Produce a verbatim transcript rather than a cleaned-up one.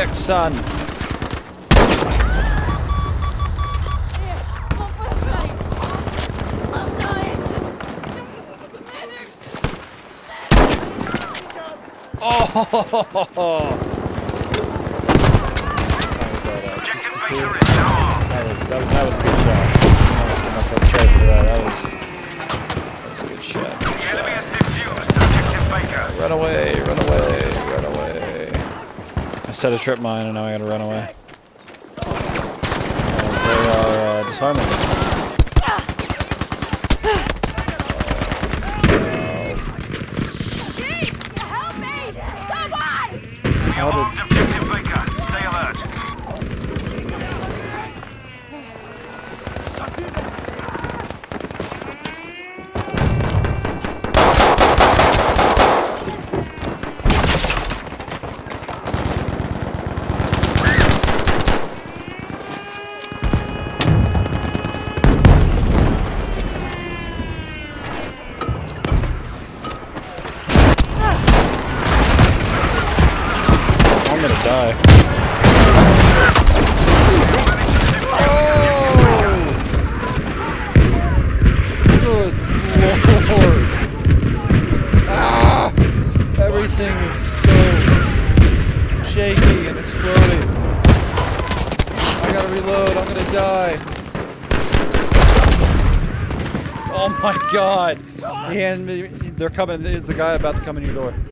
quick, son. Oh! That was, that, that was a good shot. I must have tried for that. That was, that was a good shot. Good shot. Good shot. Run away, run away, run away. I set a trip mine and now I gotta run away. Oh, they are uh, disarming. How did... Stay alert. I'm gonna die. Oh! Good lord! Ah! Everything is so shaky and exploding. I gotta reload. I'm gonna die. Oh my god! And they're coming. Is the guy about to come in your door?